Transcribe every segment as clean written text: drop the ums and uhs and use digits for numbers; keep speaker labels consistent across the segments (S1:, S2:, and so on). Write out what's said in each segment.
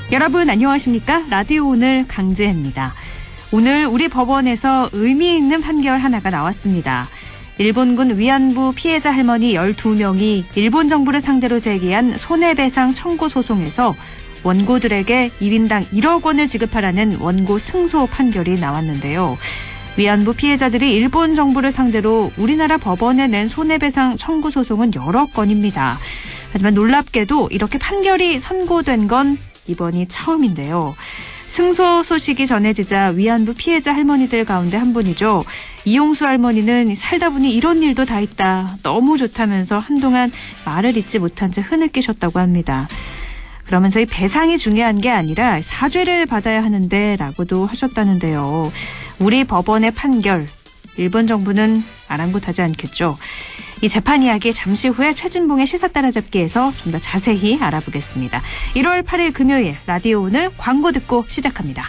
S1: 여러분 안녕하십니까? 라디오 오늘 강재입니다. 오늘 우리 법원에서 의미 있는 판결 하나가 나왔습니다. 일본군 위안부 피해자 할머니 12명이 일본 정부를 상대로 제기한 손해배상 청구 소송에서 원고들에게 1인당 1억 원을 지급하라는 원고 승소 판결이 나왔는데요. 위안부 피해자들이 일본 정부를 상대로 우리나라 법원에 낸 손해배상 청구 소송은 여러 건입니다. 하지만 놀랍게도 이렇게 판결이 선고된 건 이번이 처음인데요. 승소 소식이 전해지자 위안부 피해자 할머니들 가운데 한 분이죠. 이용수 할머니는 살다 보니 이런 일도 다 있다. 너무 좋다면서 한동안 말을 잇지 못한 채 흐느끼셨다고 합니다. 그러면서 이 배상이 중요한 게 아니라 사죄를 받아야 하는데 라고도 하셨다는데요. 우리 법원의 판결, 일본 정부는 아랑곳하지 않겠죠. 이 재판 이야기 잠시 후에 최진봉의 시사 따라잡기에서 좀 더 자세히 알아보겠습니다. 1월 8일 금요일 라디오 오늘 광고 듣고 시작합니다.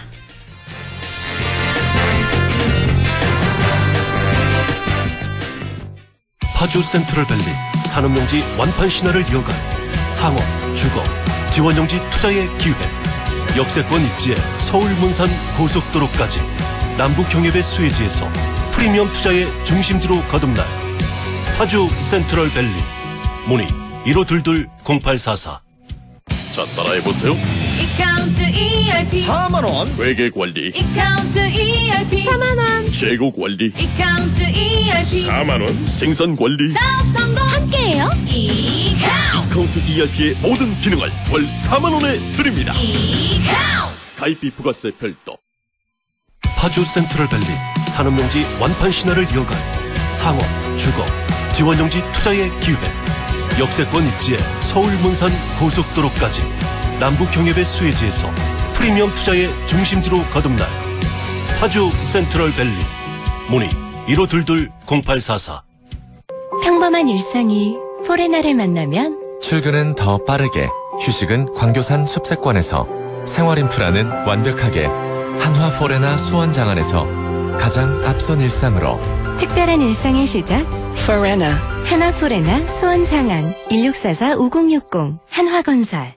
S2: 파주 센트럴밸리 산업용지 완판 신화를 이어갈 상업, 주거, 지원용지 투자의 기회, 역세권 입지에 서울 문산 고속도로까지 남북경협의 수혜지에서 프리미엄 투자의 중심지로 거듭날 파주 센트럴밸리 문의 1522-0844.
S3: 자, 따라해보세요.
S4: 이카운트 ERP
S3: 4만원 회계관리,
S4: 이카운트 ERP 4만원
S3: 재고관리,
S4: 이카운트 ERP
S3: 4만원 생산관리.
S4: 사업 성공 함께해요.
S3: 이카운트 ERP의 모든 기능을 월 4만원에 드립니다.
S4: 이카운트
S3: 가입비 부가세 별도.
S2: 파주 센트럴밸리 산업용지 완판 신화를 이어갈 상업, 주거, 지원용지 투자의 기회, 역세권 입지에 서울 문산 고속도로까지 남북경협의 수혜지에서 프리미엄 투자의 중심지로 거듭날 파주 센트럴밸리 문의 1522-0844.
S5: 평범한 일상이 포레나를 만나면
S6: 출근은 더 빠르게, 휴식은 광교산 숲세권에서, 생활 인프라는 완벽하게 한화 포레나 수원장안에서 가장 앞선 일상으로.
S5: 특별한 일상의 시작 포레나 한화 포레나 수원장안 1644-5060 한화건설.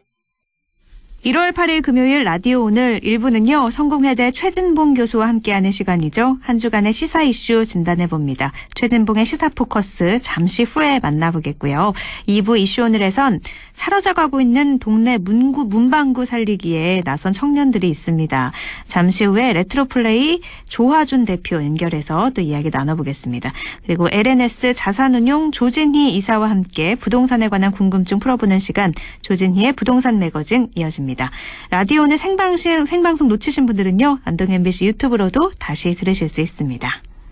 S1: 1월 8일 금요일 라디오 오늘 1부는요. 성공회대 최진봉 교수와 함께하는 시간이죠. 한 주간의 시사 이슈 진단해봅니다. 최진봉의 시사 포커스 잠시 후에 만나보겠고요. 2부 이슈 오늘에선 사라져가고 있는 동네 문방구 살리기에 나선 청년들이 있습니다. 잠시 후에 레트로 플레이 조화준 대표 연결해서 또 이야기 나눠보겠습니다. 그리고 LNS 자산운용 조진희 이사와 함께 부동산에 관한 궁금증 풀어보는 시간 조진희의 부동산 매거진 이어집니다. 라디오는 생방송 놓치신 분들은요. 안동 MBC 유튜브로도 다시 들으실 수 있습니다.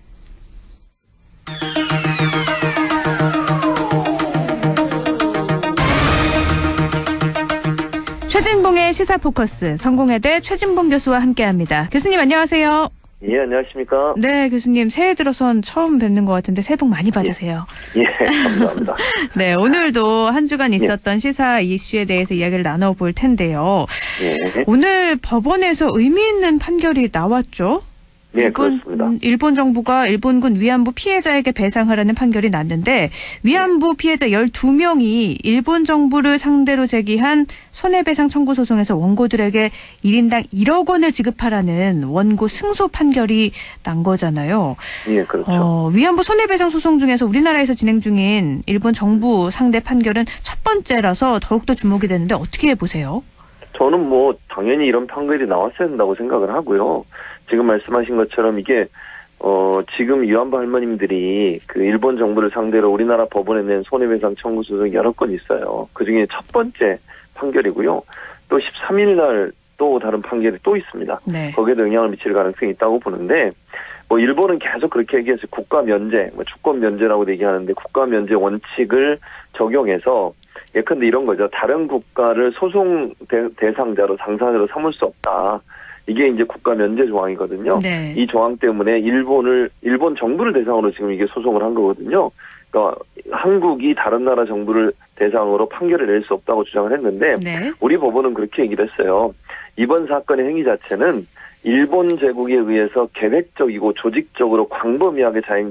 S1: 최진봉의 시사 포커스 성공회대 최진봉 교수와 함께합니다. 교수님 안녕하세요.
S7: 예, 안녕하십니까.
S1: 네, 교수님 새해 들어선 처음 뵙는 것 같은데 새해 복 많이 받으세요.
S7: 예, 감사합니다.
S1: 네, 오늘도 한 주간 있었던 시사 이슈에 대해서 이야기를 나눠볼 텐데요.
S7: 예.
S1: 오늘 법원에서 의미 있는 판결이 나왔죠?
S7: 네, 그렇습니다.
S1: 일본 정부가 일본군 위안부 피해자에게 배상하라는 판결이 났는데 위안부 피해자 12명이 일본 정부를 상대로 제기한 손해배상 청구 소송에서 원고들에게 1인당 1억 원을 지급하라는 원고 승소 판결이 난 거잖아요.
S7: 예, 그렇죠.
S1: 위안부 손해배상 소송 중에서 우리나라에서 진행 중인 일본 정부 상대 판결은 첫 번째라서 더욱더 주목이 되는데 어떻게 보세요?
S7: 저는 당연히 이런 판결이 나왔어야 된다고 생각을 하고요. 지금 말씀하신 것처럼 이게 지금 위안부 할머님들이 그 일본 정부를 상대로 우리나라 법원에 낸 손해배상 청구 소송이 여러 건 있어요. 그중에 첫 번째 판결이고요. 또 13일 날 또 다른 판결이 또 있습니다. 네. 거기에도 영향을 미칠 가능성이 있다고 보는데 일본은 계속 그렇게 얘기해서 국가 면제, 주권 면제라고 얘기하는데 국가 면제 원칙을 적용해서 예컨대 이런 거죠. 다른 국가를 소송 대상자로 당사자로 삼을 수 없다. 이게 이제 국가 면제 조항이거든요. 네. 이 조항 때문에 일본 정부를 대상으로 지금 이게 소송을 한 거거든요. 그러니까 한국이 다른 나라 정부를 대상으로 판결을 낼 수 없다고 주장을 했는데 네. 우리 법원은 그렇게 얘기를 했어요. 이번 사건의 행위 자체는 일본 제국에 의해서 계획적이고 조직적으로 광범위하게 자행된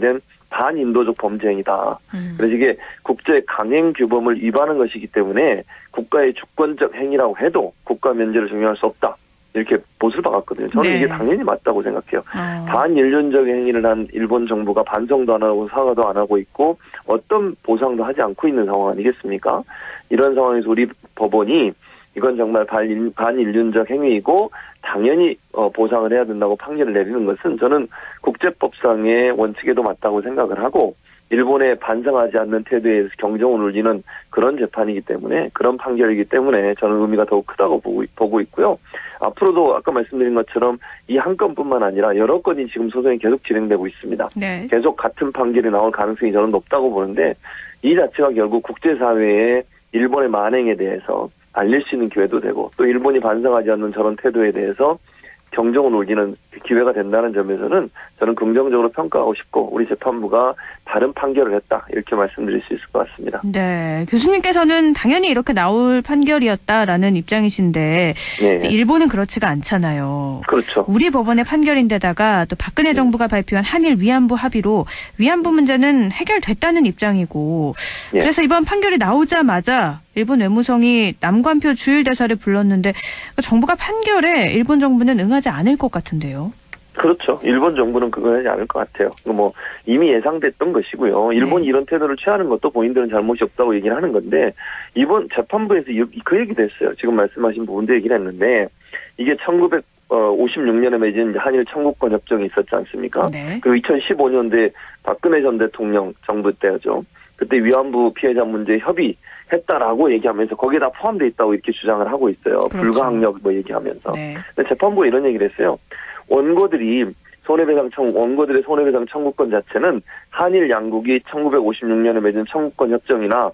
S7: 반인도적 범죄 행위다. 그래서 이게 국제 강행 규범을 위반한 것이기 때문에 국가의 주권적 행위라고 해도 국가 면제를 적용할 수 없다. 이렇게 못을 박았거든요. 저는
S1: 네.
S7: 이게 당연히 맞다고 생각해요. 반인륜적 행위를 한 일본 정부가 반성도 안 하고 사과도 안 하고 있고 어떤 보상도 하지 않고 있는 상황 아니겠습니까? 이런 상황에서 우리 법원이 이건 정말 반인륜적 행위이고 당연히 보상을 해야 된다고 판결을 내리는 것은 저는 국제법상의 원칙에도 맞다고 생각을 하고 일본에 반성하지 않는 태도에 의해서 경종을 울리는 그런 재판이기 때문에 그런 판결이기 때문에 저는 의미가 더욱 크다고 보고 있고요. 앞으로도 아까 말씀드린 것처럼 이 한 건뿐만 아니라 여러 건이 지금 소송이 계속 진행되고 있습니다.
S1: 네.
S7: 계속 같은 판결이 나올 가능성이 저는 높다고 보는데 이 자체가 결국 국제사회에 일본의 만행에 대해서 알릴 수 있는 기회도 되고 또 일본이 반성하지 않는 저런 태도에 대해서 경종을 울리는 기회가 된다는 점에서는 저는 긍정적으로 평가하고 싶고 우리 재판부가 다른 판결을 했다 이렇게 말씀드릴 수 있을 것 같습니다.
S1: 네, 교수님께서는 당연히 이렇게 나올 판결이었다라는 입장이신데
S7: 네.
S1: 일본은 그렇지가 않잖아요.
S7: 그렇죠.
S1: 우리 법원의 판결인데다가 또 박근혜 정부가 발표한 한일 위안부 합의로 위안부 문제는 해결됐다는 입장이고
S7: 예.
S1: 그래서 이번 판결이 나오자마자 일본 외무성이 남관표 주일대사를 불렀는데 정부가 판결에 일본 정부는 응하지 않을 것 같은데요.
S7: 그렇죠. 일본 정부는 그거 하지 않을 것 같아요. 뭐 이미 예상됐던 것이고요. 일본이 이런 태도를 취하는 것도 본인들은 잘못이 없다고 얘기를 하는 건데 이번 재판부에서 그 얘기도 했어요. 지금 말씀하신 부분도 얘기를 했는데 이게 1956년에 맺은 한일 청구권 협정이 있었지 않습니까?
S1: 네.
S7: 그리고 2015년대 박근혜 전 대통령 정부 때죠. 그때 위안부 피해자 문제 협의했다라고 얘기하면서 거기에 다 포함되어 있다고 이렇게 주장을 하고 있어요.
S1: 그렇죠.
S7: 불가항력 뭐 얘기하면서.
S1: 네.
S7: 근데 재판부가 이런 얘기를 했어요. 원고들의 손해배상 청구권 자체는 한일 양국이 1956년에 맺은 청구권 협정이나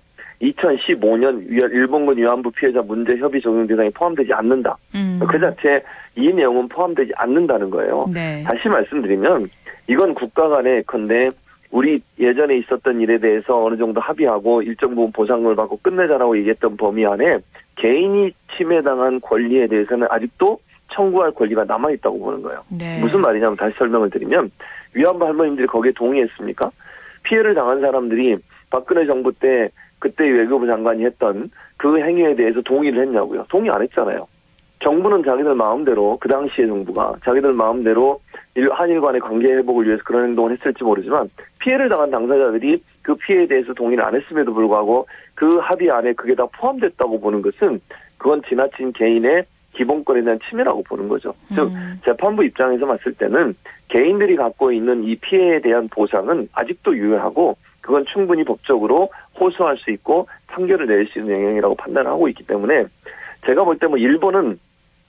S7: 2015년 일본군 위안부 피해자 문제 협의 적용 대상에 포함되지 않는다. 그 자체 이 내용은 포함되지 않는다는 거예요.
S1: 네.
S7: 다시 말씀드리면 이건 국가 간의 예컨대 우리 예전에 있었던 일에 대해서 어느 정도 합의하고 일정 부분 보상을 받고 끝내자라고 얘기했던 범위 안에 개인이 침해당한 권리에 대해서는 아직도 청구할 권리가 남아있다고 보는 거예요.
S1: 네.
S7: 무슨 말이냐면 다시 설명을 드리면 위안부 할머님들이 거기에 동의했습니까? 피해를 당한 사람들이 박근혜 정부 때 그때 외교부 장관이 했던 그 행위에 대해서 동의를 했냐고요. 동의 안 했잖아요. 정부는 자기들 마음대로 그 당시의 정부가 자기들 마음대로 한일 간의 관계 회복을 위해서 그런 행동을 했을지 모르지만 피해를 당한 당사자들이 그 피해에 대해서 동의를 안 했음에도 불구하고 그 합의 안에 그게 다 포함됐다고 보는 것은 그건 지나친 개인의 기본권에 대한 침해라고 보는 거죠. 즉 재판부 입장에서 봤을 때는 개인들이 갖고 있는 이 피해에 대한 보상은 아직도 유효하고 그건 충분히 법적으로 호소할 수 있고 판결을 내릴 수 있는 영역이라고 판단하고 있기 때문에 제가 볼 때 뭐 일본은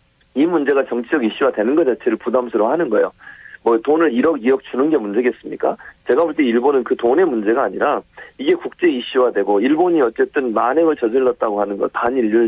S7: 이 문제가 정치적 이슈화 되는 것 자체를 부담스러워하는 거예요. 뭐 돈을 1억, 2억 주는 게 문제겠습니까? 제가 볼 때 일본은 그 돈의 문제가 아니라 이게 국제 이슈화되고 일본이 어쨌든 만행을 저질렀다고 하는 것,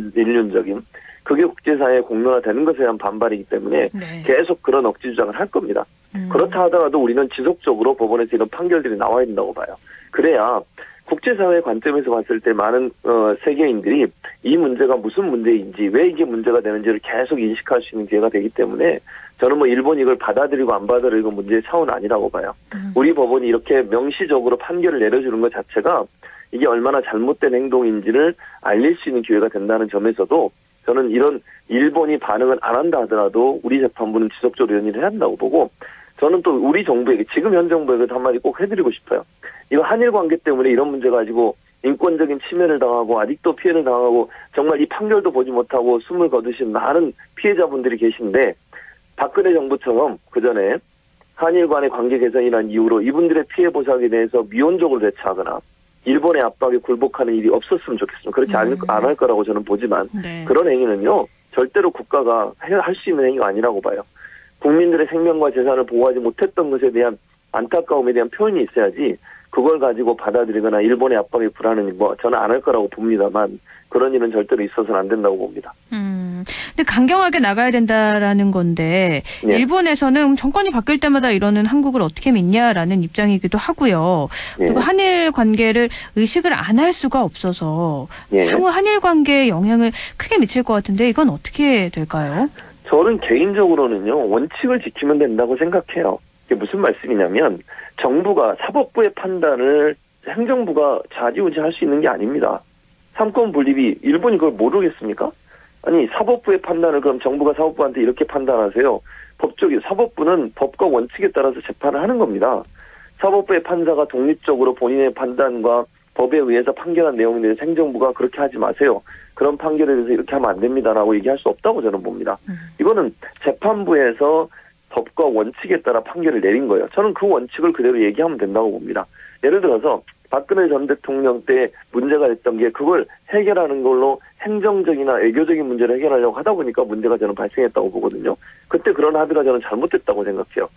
S7: 반인륜적인 그게 국제사회에 공론화되는 것에 대한 반발이기 때문에
S1: 네.
S7: 계속 그런 억지 주장을 할 겁니다. 그렇다 하더라도 우리는 지속적으로 법원에서 이런 판결들이 나와야 된다고 봐요. 그래야 국제사회 관점에서 봤을 때 많은 세계인들이 이 문제가 무슨 문제인지 왜 이게 문제가 되는지를 계속 인식할 수 있는 기회가 되기 때문에 저는 뭐 일본이 이걸 받아들이고 안 받아들이고 문제의 차원은 아니라고 봐요. 우리 법원이 이렇게 명시적으로 판결을 내려주는 것 자체가 이게 얼마나 잘못된 행동인지를 알릴 수 있는 기회가 된다는 점에서도 저는 이런 일본이 반응을 안 한다 하더라도 우리 재판부는 지속적으로 이런 일을 해야 한다고 보고 저는 또 우리 정부에게 지금 현 정부에게도 한마디 꼭 해드리고 싶어요. 이거 한일 관계 때문에 이런 문제 가지고 인권적인 침해를 당하고 아직도 피해를 당하고 정말 이 판결도 보지 못하고 숨을 거두신 많은 피해자분들이 계신데 박근혜 정부처럼 그전에 한일 간의 관계 개선이라는 이유로 이분들의 피해 보상에 대해서 미온적으로 대처하거나 일본의 압박에 굴복하는 일이 없었으면 좋겠습니다. 그렇지 안 할 거라고 저는 보지만
S1: 네.
S7: 그런 행위는요. 절대로 국가가 할 수 있는 행위가 아니라고 봐요. 국민들의 생명과 재산을 보호하지 못했던 것에 대한 안타까움에 대한 표현이 있어야지 그걸 가지고 받아들이거나 일본의 압박에 굴하는 뭐 저는 안 할 거라고 봅니다만 그런 일은 절대로 있어서는 안 된다고 봅니다.
S1: 근데 강경하게 나가야 된다라는 건데
S7: 예.
S1: 일본에서는 정권이 바뀔 때마다 이러는 한국을 어떻게 믿냐라는 입장이기도 하고요. 그리고
S7: 예.
S1: 한일 관계를 의식을 안 할 수가 없어서
S7: 예.
S1: 향후 한일 관계에 영향을 크게 미칠 것 같은데 이건 어떻게 될까요?
S7: 저는 개인적으로는요. 원칙을 지키면 된다고 생각해요. 이게 무슨 말씀이냐면 정부가 사법부의 판단을 행정부가 좌지우지할 수 있는 게 아닙니다. 삼권 분립이 일본이 그걸 모르겠습니까? 아니 사법부의 판단을 그럼 정부가 사법부한테 이렇게 판단하세요. 법적이 사법부는 법과 원칙에 따라서 재판을 하는 겁니다. 사법부의 판사가 독립적으로 본인의 판단과 법에 의해서 판결한 내용에 대해서 행정부가 그렇게 하지 마세요. 그런 판결에 대해서 이렇게 하면 안 됩니다라고 얘기할 수 없다고 저는 봅니다. 이거는 재판부에서 법과 원칙에 따라 판결을 내린 거예요. 저는 그 원칙을 그대로 얘기하면 된다고 봅니다. 예를 들어서 박근혜 전 대통령 때 문제가 됐던 게 그걸 해결하는 걸로 행정적이나 외교적인 문제를 해결하려고 하다 보니까 문제가 저는 발생했다고 보거든요. 그때 그런 합의가 저는 잘못됐다고 생각해요.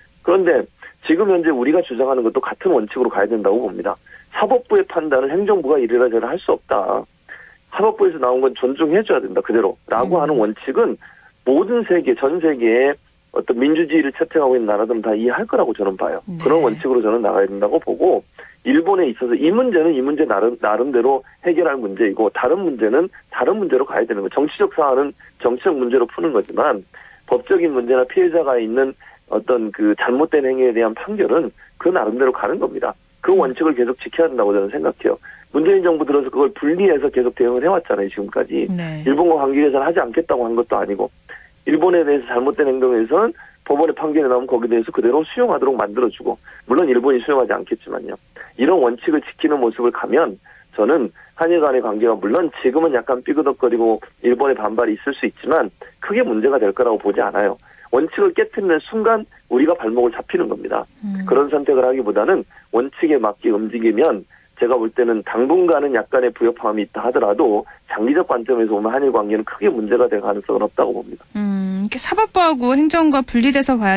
S7: 그런데 지금 현재 우리가 주장하는 것도 같은 원칙으로 가야 된다고 봅니다. 사법부의 판단을 행정부가 이래라 저래라 할 수 없다. 사법부에서 나온 건 존중해줘야 된다. 그대로. 라고 하는 원칙은 모든 세계, 전 세계에 어떤 민주주의를 채택하고 있는 나라들은 다 이해할 거라고 저는 봐요. 네. 그런 원칙으로 저는 나가야 된다고 보고 일본에 있어서 이 문제는 이 문제 나름대로 해결할 문제이고 다른 문제는 다른 문제로 가야 되는 거예요. 정치적 사안은 정치적 문제로 푸는 거지만 법적인 문제나 피해자가 있는 어떤 그 잘못된 행위에 대한 판결은 그 나름대로 가는 겁니다. 그 원칙을 계속 지켜야 된다고 저는 생각해요. 문재인 정부 들어서 그걸 분리해서 계속 대응을 해왔잖아요. 지금까지. 네. 일본과 관계에서는 하지 않겠다고 한 것도 아니고 일본에 대해서 잘못된 행동에 대해서는 법원의 판결이 나오면 거기에 대해서 그대로 수용하도록 만들어주고 물론 일본이 수용하지 않겠지만요. 이런 원칙을 지키는 모습을 가면 저는 한일 간의 관계가 물론 지금은 약간 삐그덕거리고 일본의 반발이 있을 수 있지만 크게 문제가 될 거라고 보지 않아요. 원칙을 깨트리는 순간 우리가 발목을 잡히는 겁니다. 그런 선택을 하기보다는 원칙에 맞게 움직이면 제가 볼 때는 당분간은 약간의 부협함이 있다 하더라도 장기적 관점에서 보면 한일 관계는 크게 문제가 될 가능성은 없다고 봅니다.
S1: 이렇게 사법부하고 행정과 분리돼서 봐야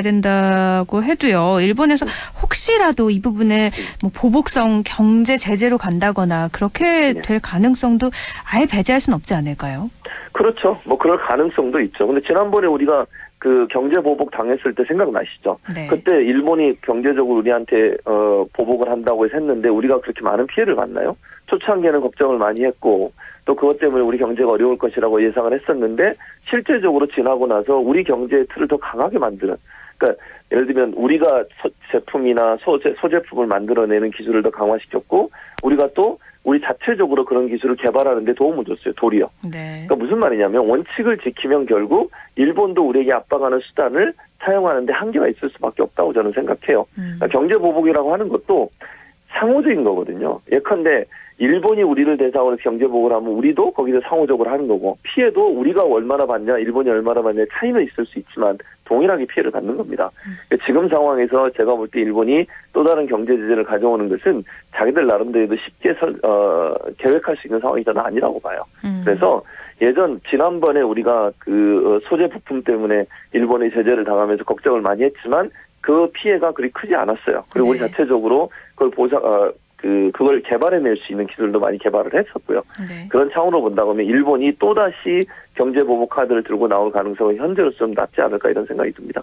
S1: 된다고 해도요. 일본에서 혹시라도 이 부분을 뭐 보복성 경제 제재로 간다거나 그렇게 될 가능성도 아예 배제할 수는 없지 않을까요?
S7: 그렇죠. 뭐 그럴 가능성도 있죠. 근데 지난번에 우리가 그 경제 보복 당했을 때 생각나시죠? 네. 그때 일본이 경제적으로 우리한테 보복을 한다고 해서 했는데 우리가 그렇게 많은 피해를 봤나요? 초창기에는 걱정을 많이 했고 또 그것 때문에 우리 경제가 어려울 것이라고 예상을 했었는데 실제적으로 지나고 나서 우리 경제의 틀을 더 강하게 만드는 그러니까 예를 들면 우리가 제품이나 소제품을 만들어내는 기술을 더 강화시켰고 우리가 또 우리 자체적으로 그런 기술을 개발하는 데 도움을 줬어요. 도리어. 네. 그러니까 무슨 말이냐면 원칙을 지키면 결국 일본도 우리에게 압박하는 수단을 사용하는 데 한계가 있을 수밖에 없다고 저는 생각해요. 그러니까 경제보복이라고 하는 것도 상호적인 거거든요. 예컨대 일본이 우리를 대상으로 경제보복을 하면 우리도 거기서 상호적으로 하는 거고 피해도 우리가 얼마나 받냐 일본이 얼마나 받냐 차이는 있을 수 있지만 동일하게 피해를 받는 겁니다. 그러니까 지금 상황에서 제가 볼 때 일본이 또 다른 경제 제재를 가져오는 것은 자기들 나름대로도 쉽게 계획할 수 있는 상황이 저는 아니라고 봐요. 그래서 지난번에 우리가 그 소재 부품 때문에 일본의 제재를 당하면서 걱정을 많이 했지만 그 피해가 그리 크지 않았어요. 그리고 우리 자체적으로 그걸 그걸 개발해낼 수 있는 기술도 많이 개발을 했었고요. 네. 그런 차원으로 본다고 하면 일본이 또다시 경제보복 카드를 들고 나올 가능성은 현재로서 좀 낮지 않을까 이런 생각이 듭니다.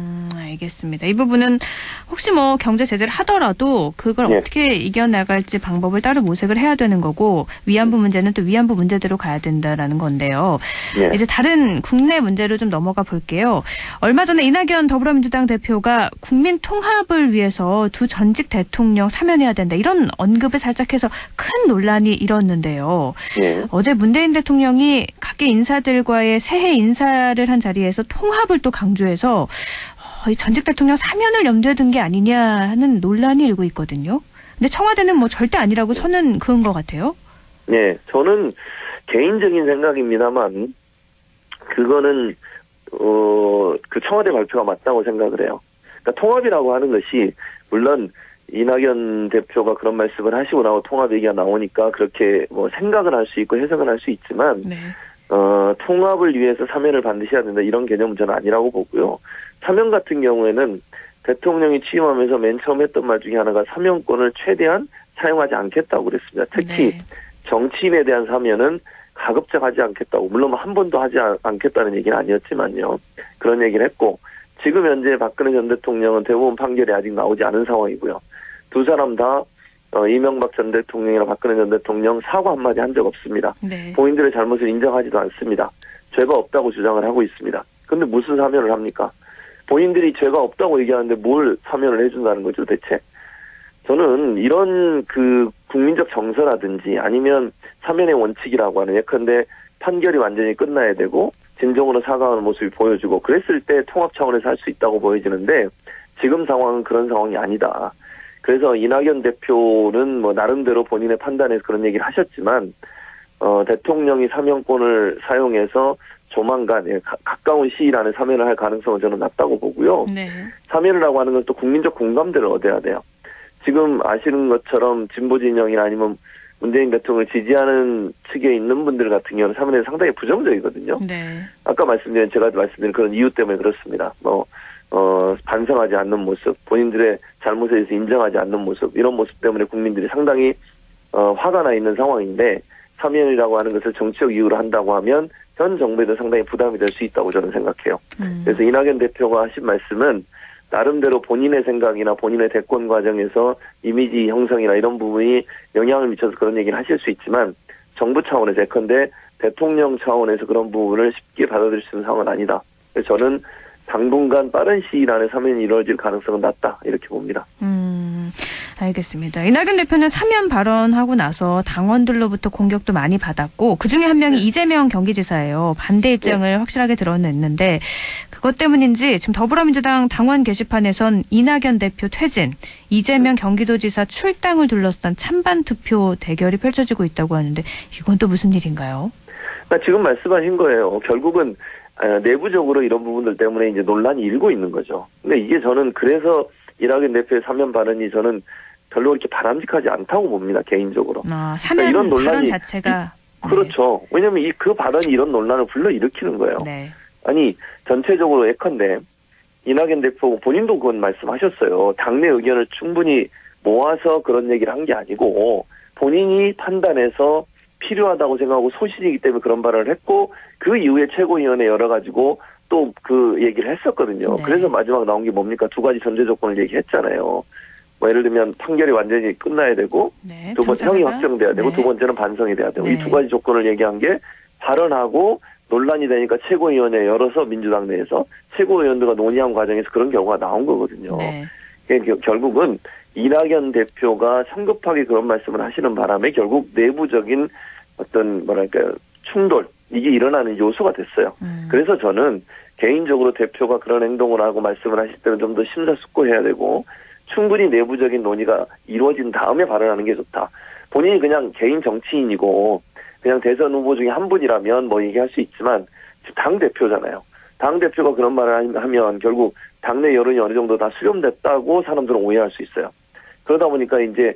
S1: 알겠습니다. 이 부분은 혹시 뭐 경제 제재를 하더라도 그걸 어떻게 이겨나갈지 방법을 따로 모색을 해야 되는 거고 위안부 문제는 또 위안부 문제대로 가야 된다라는 건데요. 이제 다른 국내 문제로 좀 넘어가 볼게요. 얼마 전에 이낙연 더불어민주당 대표가 국민 통합을 위해서 두 전직 대통령 사면해야 된다 이런 언급을 살짝 해서 큰 논란이 일었는데요. 어제 문재인 대통령이 각계 인사들과의 새해 인사를 한 자리에서 통합을 또 강조해서 이 전직 대통령 사면을 염두에 둔 게 아니냐 하는 논란이 일고 있거든요. 근데 청와대는 뭐 절대 아니라고 선은 그은 것 같아요.
S7: 네, 저는 개인적인 생각입니다만 그거는 그 청와대 발표가 맞다고 생각을 해요. 그러니까 통합이라고 하는 것이 물론 이낙연 대표가 그런 말씀을 하시고 나고 통합 얘기가 나오니까 그렇게 뭐 생각을 할 수 있고 해석을 할 수 있지만 통합을 위해서 사면을 반드시 해야 된다 이런 개념은 저는 아니라고 보고요. 사면 같은 경우에는 대통령이 취임하면서 맨 처음 했던 말 중에 하나가 사면권을 최대한 사용하지 않겠다고 그랬습니다. 특히 정치인에 대한 사면은 가급적 하지 않겠다고 물론 한 번도 하지 않겠다는 얘기는 아니었지만요. 그런 얘기를 했고 지금 현재 박근혜 전 대통령은 대법원 판결이 아직 나오지 않은 상황이고요. 두 사람 다 이명박 전 대통령이나 박근혜 전 대통령 사과 한마디 한 적 없습니다. 본인들의 잘못을 인정하지도 않습니다. 죄가 없다고 주장을 하고 있습니다. 그런데 무슨 사면을 합니까? 본인들이 죄가 없다고 얘기하는데 뭘 사면을 해준다는 거죠, 대체? 저는 이런 그 국민적 정서라든지 아니면 사면의 원칙이라고 하는 예컨대 판결이 완전히 끝나야 되고 진정으로 사과하는 모습이 보여지고 그랬을 때 통합 차원에서 할 수 있다고 보여지는데 지금 상황은 그런 상황이 아니다. 그래서 이낙연 대표는 뭐 나름대로 본인의 판단에서 그런 얘기를 하셨지만 대통령이 사면권을 사용해서 조만간 가까운 시일 안에 사면을 할 가능성은 저는 낮다고 보고요.
S1: 네.
S7: 사면을 하고 하는 건 또 국민적 공감대를 얻어야 돼요. 지금 아시는 것처럼 진보 진영이나 아니면 문재인 대통령을 지지하는 측에 있는 분들 같은 경우는 사면에 상당히 부정적이거든요.
S1: 네.
S7: 아까 제가 말씀드린 그런 이유 때문에 그렇습니다. 반성하지 않는 모습, 본인들의 잘못에 대해서 인정하지 않는 모습, 이런 모습 때문에 국민들이 상당히 화가 나 있는 상황인데 사면이라고 하는 것을 정치적 이유로 한다고 하면 현 정부에도 상당히 부담이 될 수 있다고 저는 생각해요. 그래서 이낙연 대표가 하신 말씀은 나름대로 본인의 생각이나 본인의 대권 과정에서 이미지 형성이나 이런 부분이 영향을 미쳐서 그런 얘기를 하실 수 있지만 정부 차원에서 예컨대 대통령 차원에서 그런 부분을 쉽게 받아들일 수 있는 상황은 아니다. 그래서 저는 당분간 빠른 시일 안에 사면이 이루어질 가능성은 낮다 이렇게 봅니다.
S1: 알겠습니다. 이낙연 대표는 사면 발언하고 나서 당원들로부터 공격도 많이 받았고 그중에 한 명이 이재명 경기지사예요. 반대 입장을 확실하게 드러냈는데 그것 때문인지 지금 더불어민주당 당원 게시판에선 이낙연 대표 퇴진, 이재명 경기도지사 출당을 둘러싼 찬반 투표 대결이 펼쳐지고 있다고 하는데 이건 또 무슨 일인가요?
S7: 지금 말씀하신 거예요. 결국은 내부적으로 이런 부분들 때문에 이제 논란이 일고 있는 거죠. 근데 이게 저는 그래서 이낙연 대표의 사면 발언이 저는 별로 그렇게 바람직하지 않다고 봅니다. 개인적으로.
S1: 사면
S7: 이런 논란이
S1: 발언 자체가.
S7: 그렇죠. 네. 왜냐하면 그 발언이 이런 논란을 불러일으키는 거예요.
S1: 네.
S7: 아니 전체적으로 예컨대 이낙연 대표 본인도 그건 말씀하셨어요. 당내 의견을 충분히 모아서 그런 얘기를 한 게 아니고 본인이 판단해서 필요하다고 생각하고 소신이기 때문에 그런 발언을 했고 그 이후에 최고위원회 열어가지고 또 그 얘기를 했었거든요.
S1: 네.
S7: 그래서 마지막 나온 게 뭡니까? 두 가지 전제 조건을 얘기했잖아요. 예를 들면 판결이 완전히 끝나야 되고
S1: 네,
S7: 두 번째 형이 확정돼야 되고
S1: 네.
S7: 두 번째는 반성이 돼야 되고
S1: 네.
S7: 이 두 가지 조건을 얘기한 게 발언하고 논란이 되니까 최고위원회 열어서 민주당 내에서 최고위원들과 논의한 과정에서 그런 결과가 나온 거거든요.
S1: 네.
S7: 결국은 이낙연 대표가 성급하게 그런 말씀을 하시는 바람에 결국 내부적인 어떤 충돌 이게 일어나는 요소가 됐어요. 그래서 저는 개인적으로 대표가 그런 행동을 하고 말씀을 하실 때는 좀 더 심사숙고해야 되고 충분히 내부적인 논의가 이루어진 다음에 발언하는 게 좋다. 본인이 그냥 개인 정치인이고 그냥 대선 후보 중에 한 분이라면 뭐 얘기할 수 있지만 당 대표잖아요. 당 대표가 그런 말을 하면 결국 당내 여론이 어느 정도 다 수렴됐다고 사람들은 오해할 수 있어요. 그러다 보니까 이제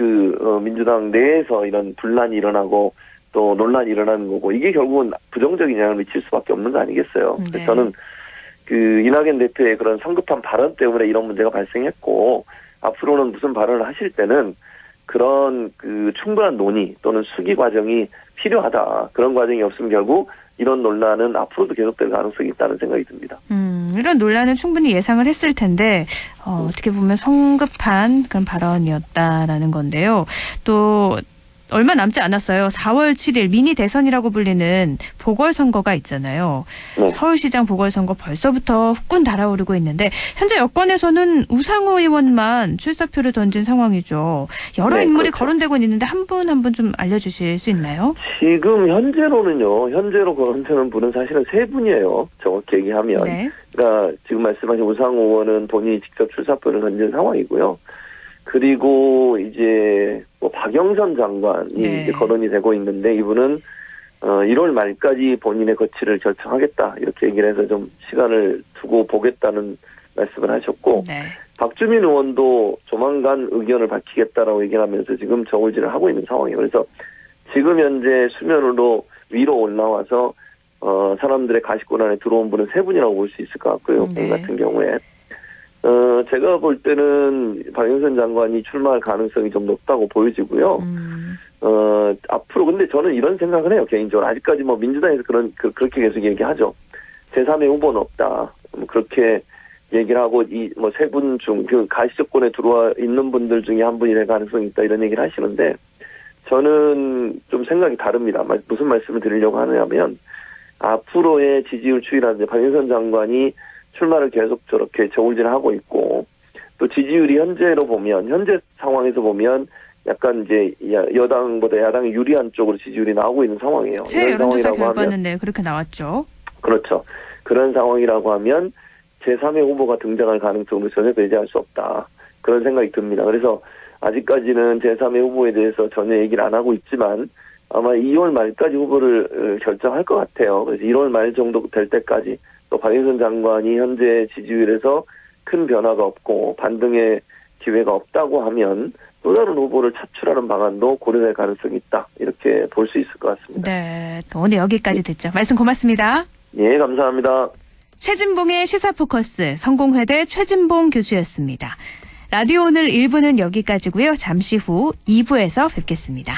S7: 민주당 내에서 이런 분란이 일어나고 또 논란이 일어나는 거고 이게 결국은 부정적인 영향을 미칠 수밖에 없는 거 아니겠어요.
S1: 네.
S7: 그래서 저는 이낙연 대표의 그런 성급한 발언 때문에 이런 문제가 발생했고 앞으로는 무슨 발언을 하실 때는 그런 충분한 논의 또는 수기 과정이 필요하다. 그런 과정이 없으면 결국 이런 논란은 앞으로도 계속될 가능성이 있다는 생각이 듭니다.
S1: 이런 논란은 충분히 예상을 했을 텐데 어떻게 보면 성급한 그런 발언이었다라는 건데요. 또 얼마 남지 않았어요. 4월 7일 미니 대선이라고 불리는 보궐선거가 있잖아요.
S7: 네.
S1: 서울시장 보궐선거 벌써부터 후끈 달아오르고 있는데 현재 여권에서는 우상호 의원만 출사표를 던진 상황이죠. 여러
S7: 네,
S1: 인물이
S7: 그렇죠.
S1: 거론되고 있는데 한 분 한 분 좀 알려주실 수 있나요?
S7: 지금 현재로 거론되는 분은 사실은 세 분이에요. 정확히 얘기하면.
S1: 네.
S7: 그러니까 지금 말씀하신 우상호 의원은 본인이 직접 출사표를 던진 상황이고요. 그리고 이제 박영선 장관이
S1: 네.
S7: 이제 거론이 되고 있는데 이분은 1월 말까지 본인의 거취를 결정하겠다 이렇게 얘기를 해서 좀 시간을 두고 보겠다는 말씀을 하셨고
S1: 네.
S7: 박주민 의원도 조만간 의견을 밝히겠다라고 얘기를 하면서 지금 저울질을 하고 있는 상황이에요. 그래서 지금 현재 수면으로 위로 올라와서 사람들의 가시권 안에 들어온 분은 세 분이라고 볼 수 있을 것 같고요.
S1: 네.
S7: 같은 경우에. 제가 볼 때는 박영선 장관이 출마할 가능성이 좀 높다고 보여지고요. 앞으로 근데 저는 이런 생각을 해요, 개인적으로. 아직까지 민주당에서 그렇게 계속 얘기하죠. 제3의 후보는 없다. 그렇게 얘기를 하고, 세 분 중, 가시적권에 들어와 있는 분들 중에 한 분이 될 가능성이 있다, 이런 얘기를 하시는데, 저는 좀 생각이 다릅니다. 무슨 말씀을 드리려고 하냐면, 앞으로의 지지율 추이라든지 박영선 장관이 출마를 계속 저렇게 저울질하고 있고 또 지지율이 현재 상황에서 보면 약간 이제 여당보다 야당이 유리한 쪽으로 지지율이 나오고 있는 상황이에요.
S1: 새 여론조사 결과는 네, 그렇게 나왔죠.
S7: 그렇죠. 그런 상황이라고 하면 제3의 후보가 등장할 가능성도 전혀 배제할 수 없다. 그런 생각이 듭니다. 그래서 아직까지는 제3의 후보에 대해서 전혀 얘기를 안 하고 있지만 아마 2월 말까지 후보를 결정할 것 같아요. 그래서 1월 말 정도 될 때까지 또 박영선 장관이 현재 지지율에서 큰 변화가 없고 반등의 기회가 없다고 하면 또 다른 후보를 차출하는 방안도 고려될 가능성이 있다. 이렇게 볼 수 있을 것 같습니다.
S1: 네, 오늘 여기까지 듣죠. 말씀 고맙습니다.
S7: 예, 감사합니다.
S1: 최진봉의 시사포커스 성공회대 최진봉 교수였습니다. 라디오 오늘 1부는 여기까지고요. 잠시 후 2부에서 뵙겠습니다.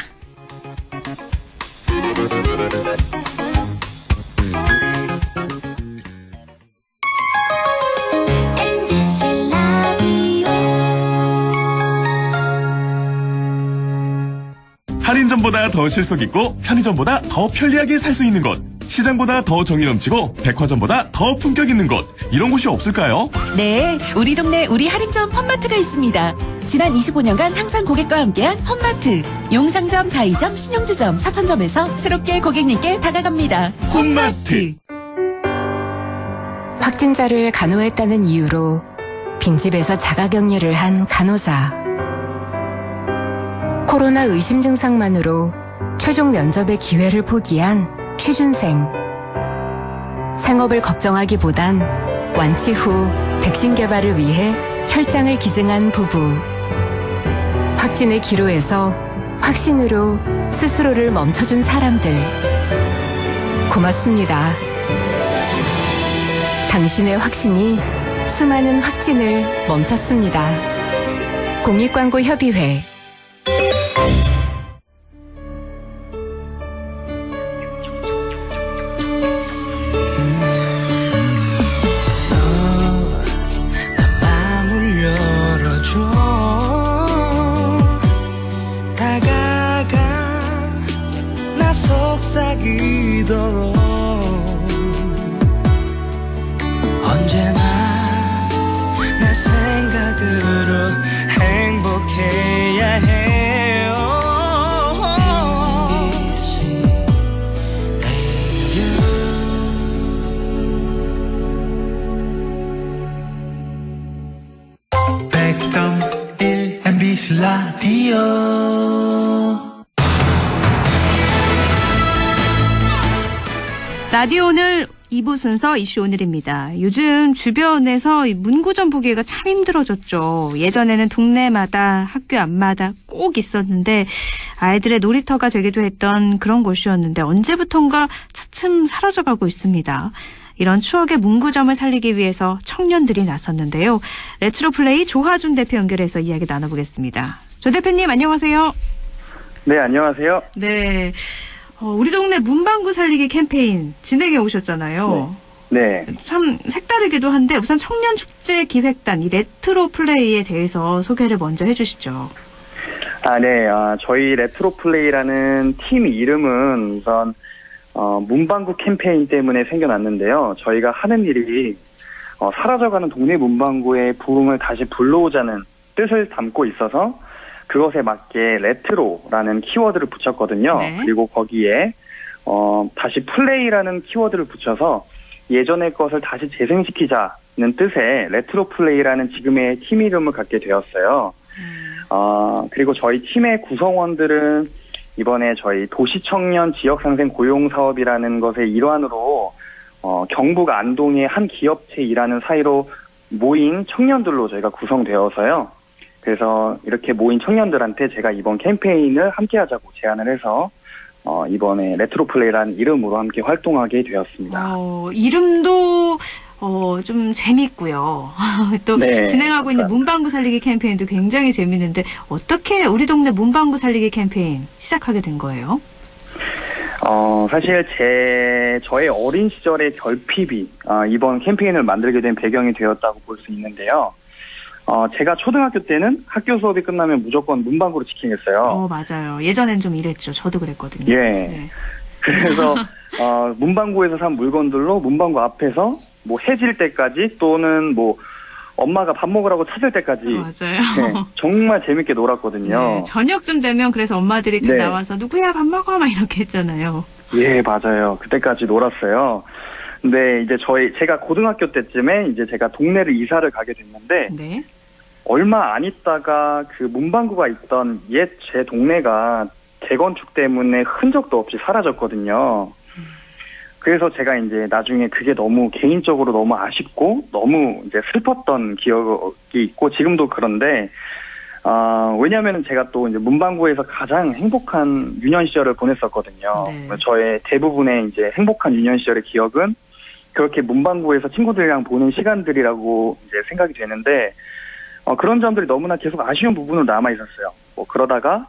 S8: 할인점보다 더 실속 있고 편의점보다 더 편리하게 살 수 있는 곳, 시장보다 더 정이 넘치고 백화점보다 더 품격 있는 곳, 이런 곳이 없을까요?
S9: 네, 우리 동네 우리 할인점 홈마트가 있습니다. 지난 25년간 항상 고객과 함께한 홈마트. 용상점, 자이점, 신용주점, 서천점에서 새롭게 고객님께 다가갑니다. 홈마트.
S5: 확진자를 간호했다는 이유로 빈집에서 자가격리를 한 간호사. 코로나 의심 증상만으로 최종 면접의 기회를 포기한 취준생. 생업을 걱정하기보단 완치 후 백신 개발을 위해 혈장을 기증한 부부. 확진의 기로에서 확신으로 스스로를 멈춰준 사람들. 고맙습니다. 당신의 확신이 수많은 확진을 멈췄습니다. 공익광고협의회.
S10: 언제나 내 생각으로 행복해야 해요. MBC 라디오
S1: 라디오 오늘 2부 순서 이슈 오늘입니다. 요즘 주변에서 문구점 보기가 참 힘들어졌죠. 예전에는 동네마다 학교 앞마다 꼭 있었는데 아이들의 놀이터가 되기도 했던 그런 곳이었는데 언제부턴가 차츰 사라져가고 있습니다. 이런 추억의 문구점을 살리기 위해서 청년들이 나섰는데요. 레트로 플레이 조하준 대표 연결해서 이야기 나눠보겠습니다. 조 대표님 안녕하세요.
S11: 네, 안녕하세요.
S1: 네. 우리 동네 문방구 살리기 캠페인 진행해 오셨잖아요.
S11: 네.
S1: 참 색다르기도 한데 우선 청년축제 기획단 이 레트로 플레이에 대해서 소개를 먼저 해주시죠.
S11: 네. 저희 레트로 플레이라는 팀 이름은 우선 문방구 캠페인 때문에 생겨났는데요. 저희가 하는 일이 사라져가는 동네 문방구의 부흥을 다시 불러오자는 뜻을 담고 있어서 그것에 맞게 레트로라는 키워드를 붙였거든요. 네. 그리고 거기에 다시 플레이라는 키워드를 붙여서 예전의 것을 다시 재생시키자는 뜻의 레트로 플레이라는 지금의 팀 이름을 갖게 되었어요. 그리고 저희 팀의 구성원들은 이번에 저희 도시청년 지역상생 고용사업이라는 것의 일환으로 경북 안동의 한 기업체에 일하는 사이로 모인 청년들로 저희가 구성되어서요. 그래서 이렇게 모인 청년들한테 제가 이번 캠페인을 함께 하자고 제안을 해서 이번에 레트로 플레이라는 이름으로 함께 활동하게 되었습니다.
S1: 이름도 좀 재밌고요. 또 네, 진행하고 있는 문방구 살리기 캠페인도 굉장히 재밌는데 어떻게 우리 동네 문방구 살리기 캠페인 시작하게 된 거예요?
S11: 사실 저의 어린 시절의 결핍이 이번 캠페인을 만들게 된 배경이 되었다고 볼 수 있는데요. 제가 초등학교 때는 학교 수업이 끝나면 무조건 문방구로 직행했어요.
S1: 맞아요. 예전엔 좀 이랬죠. 저도 그랬거든요.
S11: 예.
S1: 네.
S11: 그래서 문방구에서 산 물건들로 문방구 앞에서 뭐 해질 때까지 또는 뭐 엄마가 밥 먹으라고 찾을 때까지
S1: 맞아요.
S11: 네, 정말 재밌게 놀았거든요.
S1: 네, 저녁쯤 되면 그래서 엄마들이 다
S11: 네.
S1: 나와서 누구야 밥 먹어 막 이렇게 했잖아요.
S11: 예, 맞아요. 그때까지 놀았어요. 근데 이제 제가 고등학교 때쯤에 이제 제가 동네를 이사를 가게 됐는데
S1: 네.
S11: 얼마 안 있다가 그 문방구가 있던 옛 제 동네가 재건축 때문에 흔적도 없이 사라졌거든요. 그래서 제가 이제 나중에 그게 너무 개인적으로 너무 아쉽고 너무 이제 슬펐던 기억이 있고 지금도 그런데 왜냐하면 제가 또 이제 문방구에서 가장 행복한 유년 시절을 보냈었거든요.
S1: 네.
S11: 저의 대부분의 이제 행복한 유년 시절의 기억은 그렇게 문방구에서 친구들이랑 보는 시간들이라고 이제 생각이 되는데 그런 점들이 너무나 계속 아쉬운 부분으로 남아 있었어요. 뭐 그러다가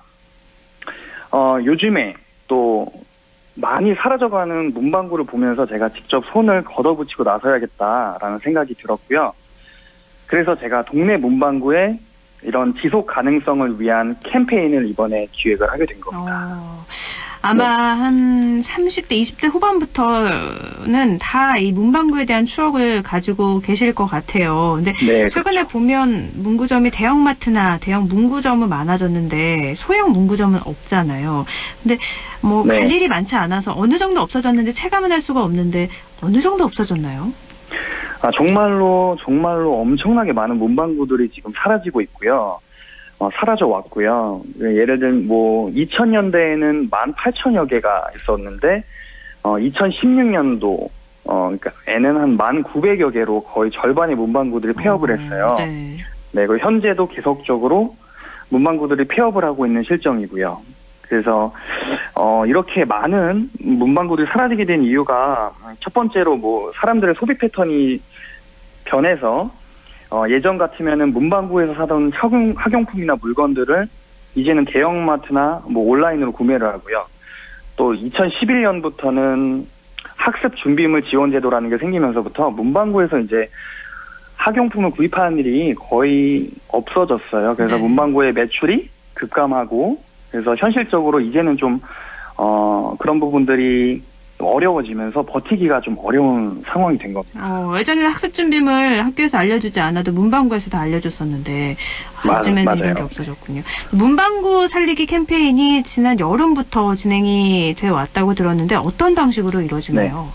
S11: 요즘에 또 많이 사라져가는 문방구를 보면서 제가 직접 손을 걷어붙이고 나서야겠다라는 생각이 들었고요. 그래서 제가 동네 문방구에 이런 지속 가능성을 위한 캠페인을 이번에 기획을 하게 된 겁니다.
S1: 아마 한 30대, 20대 후반부터는 다 이 문방구에 대한 추억을 가지고 계실 것 같아요. 근데
S11: 네,
S1: 최근에
S11: 그렇죠.
S1: 보면 문구점이 대형마트나 대형 문구점은 많아졌는데 소형 문구점은 없잖아요. 근데 뭐
S11: 네.
S1: 갈 일이 많지 않아서 어느 정도 없어졌는지 체감은 할 수가 없는데 어느 정도 없어졌나요?
S11: 정말로 엄청나게 많은 문방구들이 지금 사라지고 있고요. 사라져 왔고요. 예를 들면 뭐 2000년대에는 18,000여 개가 있었는데 2016년도 그러니까 에는 한 1,900여 개로 거의 절반의 문방구들이 폐업을 했어요.
S1: 네.
S11: 네, 그리고 현재도 계속적으로 문방구들이 폐업을 하고 있는 실정이고요. 그래서 이렇게 많은 문방구들이 사라지게 된 이유가 첫 번째로 뭐 사람들의 소비 패턴이 변해서 예전 같으면은 문방구에서 사던 학용품이나 물건들을 이제는 대형마트나 뭐 온라인으로 구매를 하고요. 또 2011년부터는 학습 준비물 지원 제도라는 게 생기면서부터 문방구에서 이제 학용품을 구입하는 일이 거의 없어졌어요. 그래서
S1: 네.
S11: 문방구의 매출이 급감하고 그래서 현실적으로 이제는 좀 그런 부분들이 어려워지면서 버티기가 좀 어려운 상황이 된 겁니다.
S1: 예전에는 학습 준비물 학교에서 알려주지 않아도 문방구에서 다 알려줬었는데 요즘에는
S11: 맞아요.
S1: 이런 게 없어졌군요. 문방구 살리기 캠페인이 지난 여름부터 진행이 돼 왔다고 들었는데 어떤 방식으로 이루어지나요?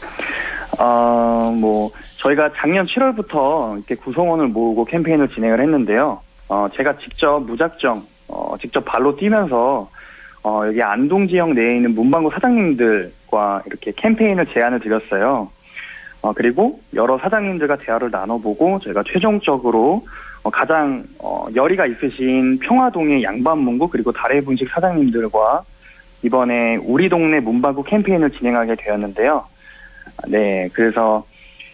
S11: 뭐 저희가 작년 7월부터 이렇게 구성원을 모으고 캠페인을 진행을 했는데요. 제가 직접 무작정 직접 발로 뛰면서 여기 안동 지역 내에 있는 문방구 사장님들과 이렇게 캠페인을 제안을 드렸어요. 그리고 여러 사장님들과 대화를 나눠보고 저희가 최종적으로 가장 열의가 있으신 평화동의 양반문구 그리고 다래분식 사장님들과 이번에 우리 동네 문방구 캠페인을 진행하게 되었는데요. 네, 그래서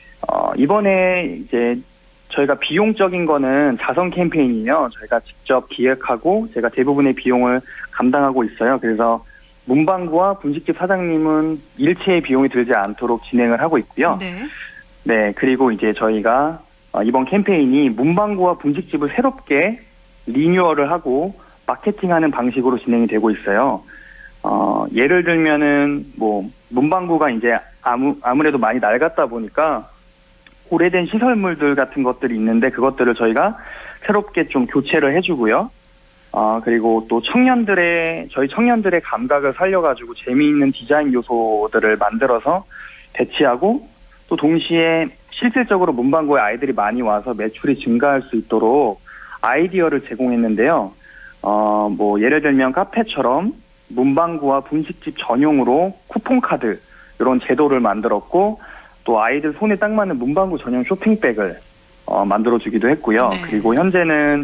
S11: 이번에 이제 저희가 비용적인 거는 자선 캠페인이요. 저희가 직접 기획하고 제가 대부분의 비용을 감당하고 있어요. 그래서 문방구와 분식집 사장님은 일체의 비용이 들지 않도록 진행을 하고 있고요. 네, 그리고 이제 저희가 이번 캠페인이 문방구와 분식집을 새롭게 리뉴얼을 하고 마케팅하는 방식으로 진행이 되고 있어요. 예를 들면은 뭐 문방구가 이제 아무래도 많이 낡았다 보니까 오래된 시설물들 같은 것들이 있는데 그것들을 저희가 새롭게 좀 교체를 해주고요. 그리고 또 저희 청년들의 감각을 살려가지고 재미있는 디자인 요소들을 만들어서 배치하고 또 동시에 실질적으로 문방구에 아이들이 많이 와서 매출이 증가할 수 있도록 아이디어를 제공했는데요. 뭐 예를 들면 카페처럼 문방구와 분식집 전용으로 쿠폰카드 이런 제도를 만들었고 또 아이들 손에 딱 맞는 문방구 전용 쇼핑백을 만들어주기도 했고요.
S1: 네.
S11: 그리고 현재는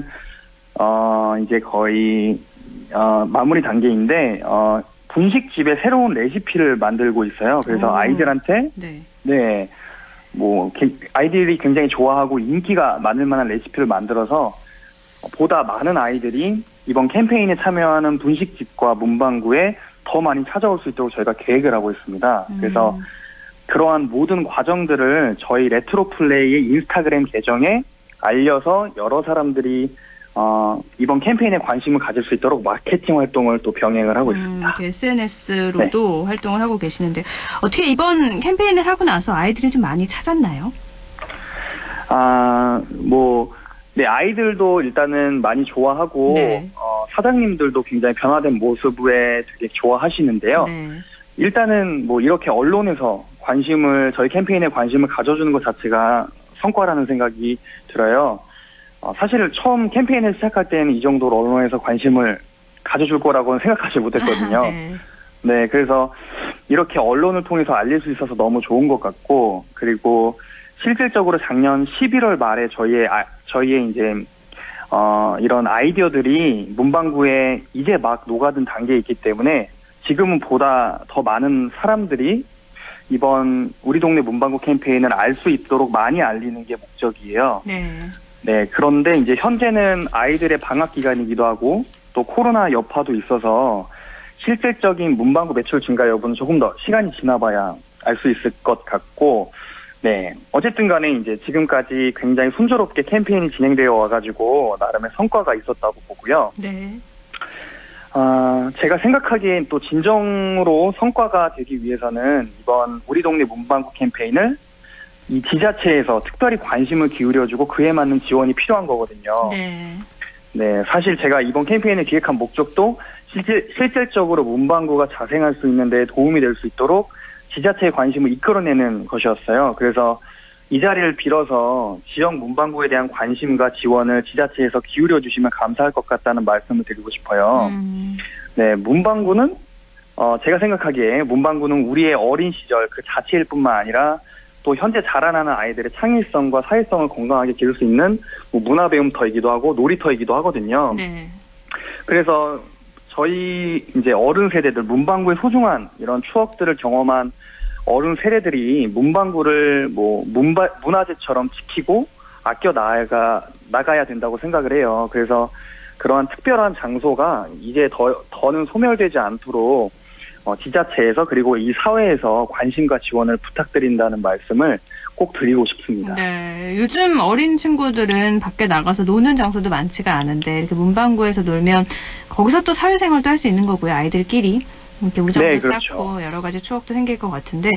S11: 이제 거의 마무리 단계인데 분식집의 새로운 레시피를 만들고 있어요. 그래서 아이들한테 네, 뭐 아이들이 굉장히 좋아하고 인기가 많을 만한 레시피를 만들어서 보다 많은 아이들이 이번 캠페인에 참여하는 분식집과 문방구에 더 많이 찾아올 수 있도록 저희가 계획을 하고 있습니다. 그래서 그러한 모든 과정들을 저희 레트로 플레이의 인스타그램 계정에 알려서 여러 사람들이 이번 캠페인에 관심을 가질 수 있도록 마케팅 활동을 또 병행을 하고 있습니다.
S1: SNS로도 활동을 하고 계시는데 어떻게 이번 캠페인을 하고 나서 아이들이 좀 많이 찾았나요?
S11: 아이들도 일단은 많이 좋아하고 사장님들도 굉장히 변화된 모습에 되게 좋아하시는데요. 일단은 이렇게 언론에서 저희 캠페인에 관심을 가져주는 것 자체가 성과라는 생각이 들어요. 사실 처음 캠페인을 시작할 때는 이 정도로 언론에서 관심을 가져줄 거라고는 생각하지 못했거든요. 네, 그래서 이렇게 언론을 통해서 알릴 수 있어서 너무 좋은 것 같고, 그리고 실질적으로 작년 11월 말에 저희의 이제 이런 아이디어들이 문방구에 이제 막 녹아든 단계에 있기 때문에 지금은 보다 더 많은 사람들이 이번 우리 동네 문방구 캠페인을 알 수 있도록 많이 알리는 게 목적이에요. 네, 그런데 이제 현재는 아이들의 방학 기간이기도 하고 또 코로나 여파도 있어서 실질적인 문방구 매출 증가 여부는 조금 더 시간이 지나봐야 알 수 있을 것 같고, 네, 어쨌든 간에 이제 지금까지 굉장히 순조롭게 캠페인이 진행되어 와가지고 나름의 성과가 있었다고 보고요. 제가 생각하기엔 또 진정으로 성과가 되기 위해서는 이번 우리 동네 문방구 캠페인을 이 지자체에서 특별히 관심을 기울여주고 그에 맞는 지원이 필요한 거거든요. 네, 사실 제가 이번 캠페인을 기획한 목적도 실질적으로 문방구가 자생할 수 있는 데 도움이 될 수 있도록 지자체의 관심을 이끌어내는 것이었어요. 그래서 이 자리를 빌어서 지역 문방구에 대한 관심과 지원을 지자체에서 기울여 주시면 감사할 것 같다는 말씀을 드리고 싶어요. 네, 문방구는 제가 생각하기에 문방구는 우리의 어린 시절 그 자체일 뿐만 아니라 또 현재 자라나는 아이들의 창의성과 사회성을 건강하게 기를 수 있는 문화 배움터이기도 하고 놀이터이기도 하거든요. 그래서 저희 이제 어른 세대들 문방구의 소중한 이런 추억들을 경험한 어른 세대들이 문방구를 문화재처럼 지키고 아껴 나가야 된다고 생각을 해요. 그래서 그러한 특별한 장소가 이제 더는 소멸되지 않도록 지자체에서 그리고 이 사회에서 관심과 지원을 부탁드린다는 말씀을 꼭 드리고 싶습니다.
S1: 네, 요즘 어린 친구들은 밖에 나가서 노는 장소도 많지가 않은데 이렇게 문방구에서 놀면 거기서 또 사회생활도 할 수 있는 거고요. 아이들끼리 이렇게 우정도 쌓고 여러 가지 추억도 생길 것 같은데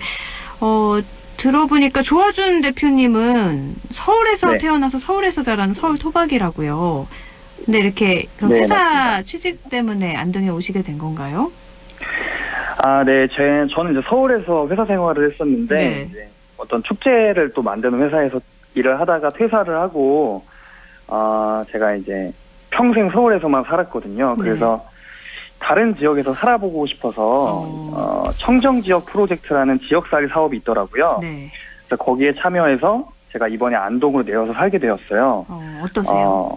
S1: 들어보니까 조화준 대표님은 서울에서 태어나서 서울에서 자란 서울 토박이라고요. 근데 이렇게 그럼 회사 취직 때문에 안동에 오시게 된 건가요?
S11: 네, 저는 이제 서울에서 회사 생활을 했었는데 이제 어떤 축제를 또 만드는 회사에서 일을 하다가 퇴사를 하고 제가 이제 평생 서울에서만 살았거든요. 그래서 다른 지역에서 살아보고 싶어서 청정지역 프로젝트라는 지역살이 사업이 있더라고요. 그래서 거기에 참여해서 제가 이번에 안동으로 내려서 살게 되었어요.
S1: 어떠세요?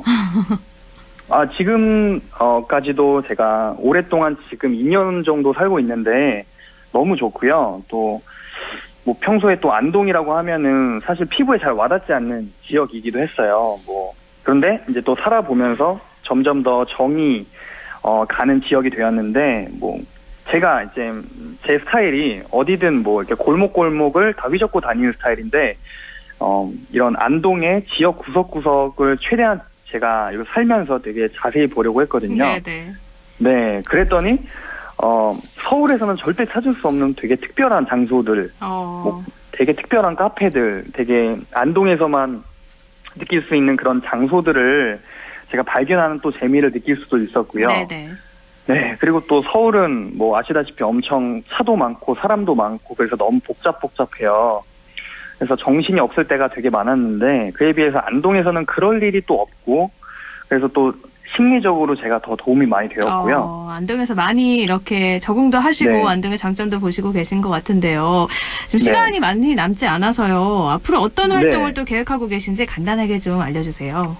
S11: 지금까지도 제가 오랫동안 지금 2년 정도 살고 있는데 너무 좋고요. 또 평소에 또 안동이라고 하면은 사실 피부에 잘 와닿지 않는 지역이기도 했어요. 그런데 이제 또 살아보면서 점점 더 정이 가는 지역이 되었는데 제가 이제 제 스타일이 어디든 이렇게 골목골목을 다 휘젓고 다니는 스타일인데 이런 안동의 지역 구석구석을 최대한 제가 이거 살면서 되게 자세히 보려고 했거든요. 네, 그랬더니 서울에서는 절대 찾을 수 없는 되게 특별한 장소들, 되게 특별한 카페들, 되게 안동에서만 느낄 수 있는 그런 장소들을 제가 발견하는 또 재미를 느낄 수도 있었고요. 네, 그리고 또 서울은 아시다시피 엄청 차도 많고 사람도 많고 그래서 너무 복잡해요. 그래서 정신이 없을 때가 되게 많았는데 그에 비해서 안동에서는 그럴 일이 또 없고 그래서 또 심리적으로 제가 더 도움이 많이 되었고요.
S1: 안동에서 많이 이렇게 적응도 하시고 안동의 장점도 보시고 계신 것 같은데요. 지금 시간이 많이 남지 않아서요. 앞으로 어떤 활동을 또 계획하고 계신지 간단하게 좀 알려주세요.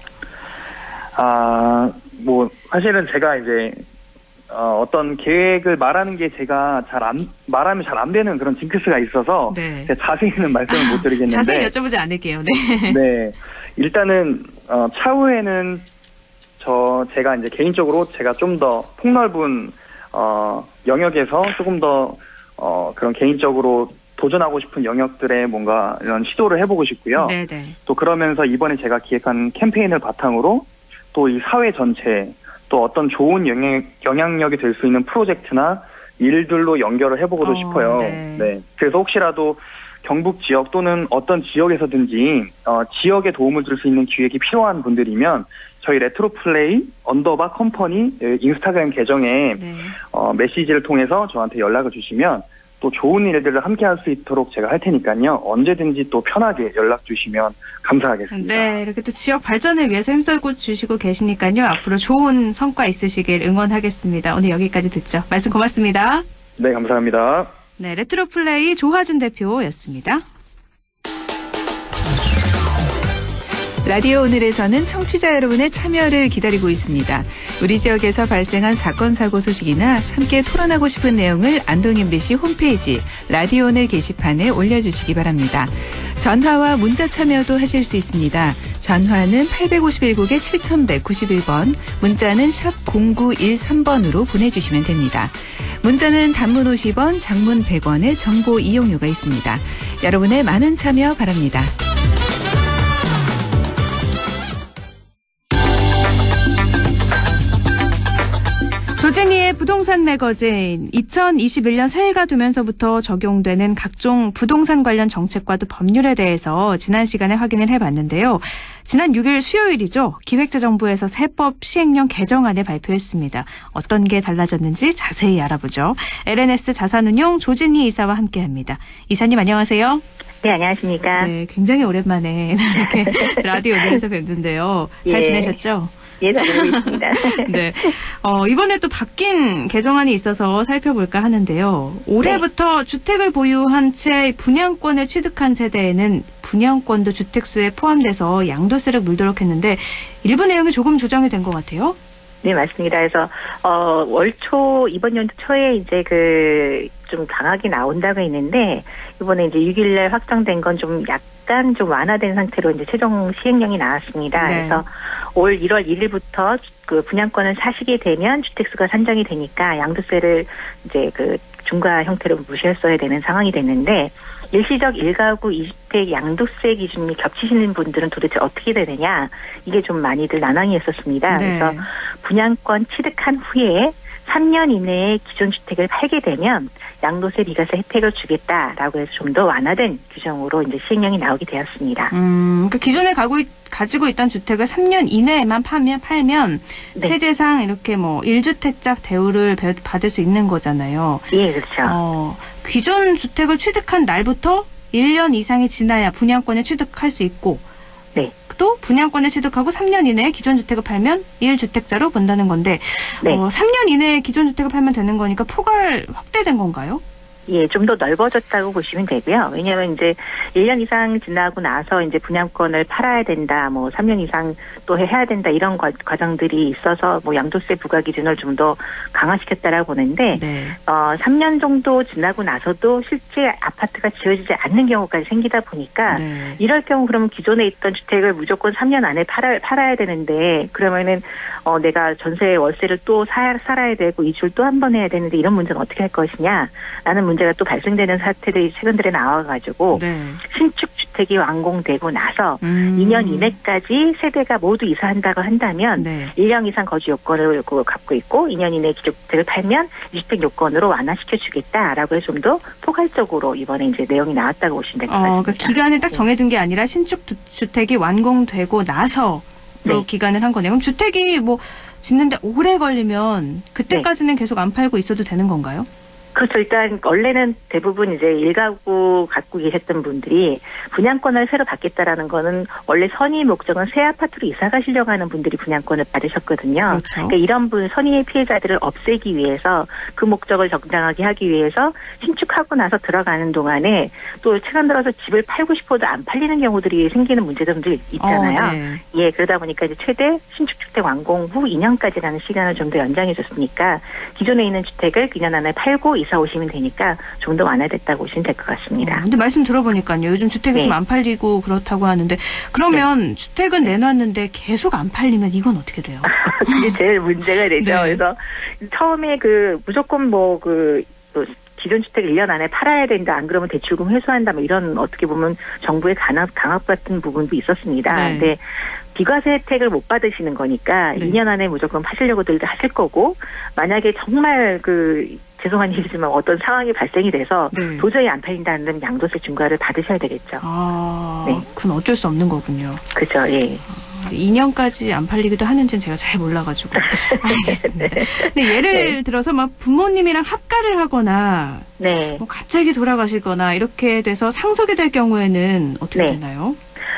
S11: 사실은 제가 이제 어떤 계획을 말하는 게 제가 말하면 잘 안 되는 그런 징크스가 있어서 자세히는 말씀을 못 드리겠는데
S1: 자세히 여쭤보지 않을게요.
S11: 네, 일단은 차후에는 제가 이제 개인적으로 제가 좀 더 폭넓은 영역에서 조금 더 그런 개인적으로 도전하고 싶은 영역들에 뭔가 이런 시도를 해보고 싶고요. 또 그러면서 이번에 제가 기획한 캠페인을 바탕으로 또 이 사회 전체, 또 어떤 좋은 영향력이 될 수 있는 프로젝트나 일들로 연결을 해보고도 싶어요. 네. 그래서 혹시라도 경북 지역 또는 어떤 지역에서든지 지역에 도움을 줄 수 있는 기획이 필요한 분들이면 저희 레트로플레이 _컴퍼니 인스타그램 계정에 메시지를 통해서 저한테 연락을 주시면 또 좋은 일들을 함께 할 수 있도록 제가 할 테니까요. 언제든지 또 편하게 연락 주시면 감사하겠습니다.
S1: 네, 이렇게 또 지역 발전을 위해서 힘쓰고 주시고 계시니까요. 앞으로 좋은 성과 있으시길 응원하겠습니다. 오늘 여기까지 듣죠. 말씀 고맙습니다.
S11: 네, 감사합니다.
S1: 네, 레트로플레이 조화준 대표였습니다.
S12: 라디오 오늘에서는 청취자 여러분의 참여를 기다리고 있습니다. 우리 지역에서 발생한 사건 사고 소식이나 함께 토론하고 싶은 내용을 안동 MBC 홈페이지 라디오 오늘 게시판에 올려주시기 바랍니다. 전화와 문자 참여도 하실 수 있습니다. 전화는 851국에 7191번, 문자는 샵 0913번으로 보내주시면 됩니다. 문자는 단문 50원, 장문 100원의 정보 이용료가 있습니다. 여러분의 많은 참여 바랍니다.
S1: 조진희의 부동산 매거진 2021년 새해가 되면서부터 적용되는 각종 부동산 관련 정책과 또 법률에 대해서 지난 시간에 확인을 해봤는데요. 지난 6일 수요일이죠. 기획재정부에서 세법 시행령 개정안을 발표했습니다. 어떤 게 달라졌는지 자세히 알아보죠. LNS 자산운용 조진희 이사와 함께합니다. 이사님 안녕하세요.
S13: 네, 안녕하십니까.
S1: 네, 굉장히 오랜만에 이렇게 라디오 오늘에서 뵙는데요. 잘 지내셨죠?
S13: 예, 잘 지내고 있습니다.
S1: 네, 이번에 또 바뀐 개정안이 있어서 살펴볼까 하는데요. 올해부터 주택을 보유한 채 분양권을 취득한 세대에는 분양권도 주택수에 포함돼서 양도세를 물도록 했는데 일부 내용이 조금 조정이 된 것 같아요.
S13: 네, 맞습니다. 그래서 이번 연도 초에 이제 좀 강하게 나온다고 했는데 이번에 이제 6일날 확정된 건 좀 약간 좀 완화된 상태로 이제 최종 시행령이 나왔습니다.
S1: 네.
S13: 그래서 올 1월 1일부터 그 분양권을 사시게 되면 주택수가 산정이 되니까 양도세를 이제 중과 형태로 무시했어야 되는 상황이 됐는데 일시적 1가구 2주택 양도세 기준이 겹치시는 분들은 도대체 어떻게 되느냐 이게 좀 많이들 난항이 있었습니다.
S1: 네.
S13: 그래서 분양권 취득한 후에 3년 이내에 기존 주택을 팔게 되면 양도세 비과세 혜택을 주겠다라고 해서 좀 더 완화된 규정으로 이제 시행령이 나오게 되었습니다.
S1: 그러니까 기존에 가지고 있던 주택을 3년 이내에만 팔면
S13: 네.
S1: 세제상 이렇게 1주택자 대우를 받을 수 있는 거잖아요.
S13: 예, 그렇죠.
S1: 기존 주택을 취득한 날부터 1년 이상이 지나야 분양권을 취득할 수 있고
S13: 네.
S1: 또 분양권을 취득하고 3년 이내에 기존 주택을 팔면 1주택자로 본다는 건데
S13: 네.
S1: 3년 이내에 기존 주택을 팔면 되는 거니까 폭을 확대된 건가요?
S13: 예, 좀 더 넓어졌다고 보시면 되고요. 왜냐하면 이제 1년 이상 지나고 나서 이제 분양권을 팔아야 된다, 3년 이상 또 해야 된다 이런 과정들이 있어서 양도세 부과 기준을 좀 더 강화시켰다라고 보는데,
S1: 네.
S13: 3년 정도 지나고 나서도 실제 아파트가 지어지지 않는 경우까지 생기다 보니까
S1: 네.
S13: 이럴 경우 그러면 기존에 있던 주택을 무조건 3년 안에 팔아야 되는데 그러면은 내가 전세 월세를 또 살아야 되고 이주를 또 한 번 해야 되는데 이런 문제는 어떻게 할 것이냐라는 문제가 또 발생되는 사태들이 최근 들에 나와가지고 신축 주택이 완공되고 나서 2년 이내까지 세대가 모두 이사한다고 한다면 1년 이상 거주 요건을 갖고 있고 2년 이내에 기존주택을 팔면 2주택 요건으로 완화시켜 주겠다라고 해서 좀 더 포괄적으로 이번에 이제 내용이 나왔다고 보시면 될 것 같습니다.
S1: 그러니까 기간을 딱 정해둔 게 아니라 신축 주택이 완공되고 나서 기간을 한 거네요. 그럼 주택이 짓는데 오래 걸리면 그때까지는 계속 안 팔고 있어도 되는 건가요?
S13: 그렇죠. 일단 원래는 대부분 이제 1가구 갖고 계셨던 분들이 분양권을 새로 받겠다라는 거는 원래 선의 목적은 새 아파트로 이사 가시려고 하는 분들이 분양권을 받으셨거든요.
S1: 그렇죠.
S13: 그러니까 이런 선의의 피해자들을 없애기 위해서 그 목적을 정당하게 하기 위해서 신축하고 나서 들어가는 동안에 또 최근 들어서 집을 팔고 싶어도 안 팔리는 경우들이 생기는 문제점들이 있잖아요.
S1: 네.
S13: 예, 그러다 보니까 이제 최대 신축주택 완공 후 2년까지라는 시간을 좀 더 연장해 줬으니까 기존에 있는 주택을 2년 안에 팔고 이사 오시면 되니까 좀 더 완화됐다고 보시면 될 것 같습니다.
S1: 근데 말씀 들어보니까요. 요즘 주택이 좀 안 팔리고 그렇다고 하는데 그러면 주택은 내놨는데 계속 안 팔리면 이건 어떻게 돼요?
S13: 그게 제일 문제가 되죠. 그래서 처음에 무조건 기존 주택 1년 안에 팔아야 된다. 안 그러면 대출금 회수한다. 이런 어떻게 보면 정부의 강압 같은 부분도 있었습니다. 근데 비과세 혜택을 못 받으시는 거니까
S1: 네.
S13: 2년 안에 무조건 파시려고들 하실 거고 만약에 정말 죄송한 얘기지만 어떤 상황이 발생이 돼서
S1: 네.
S13: 도저히 안 팔린다는 양도세 중과를 받으셔야 되겠죠.
S1: 네. 그건 어쩔 수 없는 거군요.
S13: 그죠, 예.
S1: 2년까지 안 팔리기도 하는지는 제가 잘 몰라가지고. 알겠습니다. 근데 예를 들어서 막 부모님이랑 합가를 하거나
S13: 네.
S1: 뭐 갑자기 돌아가시거나 이렇게 돼서 상속이 될 경우에는 어떻게 되나요?